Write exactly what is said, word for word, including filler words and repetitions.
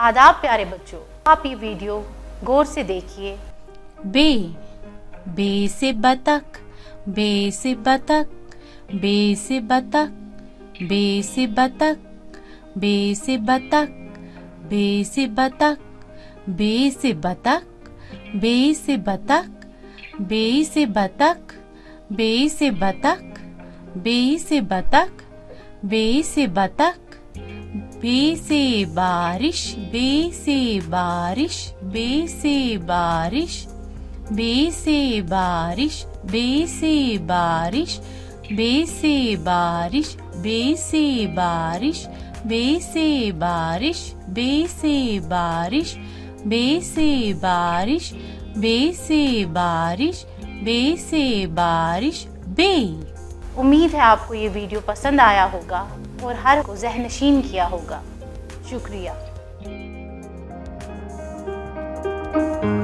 आदाब प्यारे बच्चों, आप ये वीडियो गौर से देखिए। बे, बे से बतख, बे से बतख, बे से बतख, बे से बतख, बे से बतख, बे से बतख, बे से बतख, बे से बतख, बे से बतख, बे से बतख, बे से बतख, बे से बतख, बे से बारिश, बे से बारिश, बे से बारिश, बे से बारिश, बे से बारिश, बे से बारिश, बे से बारिश, बे से बारिश, बे से बारिश, बे से बारिश, बे से बारिश, बे से बारिश, बे। उम्मीद है आपको ये वीडियो पसंद आया होगा और हर को ज़हनशीन किया होगा। शुक्रिया।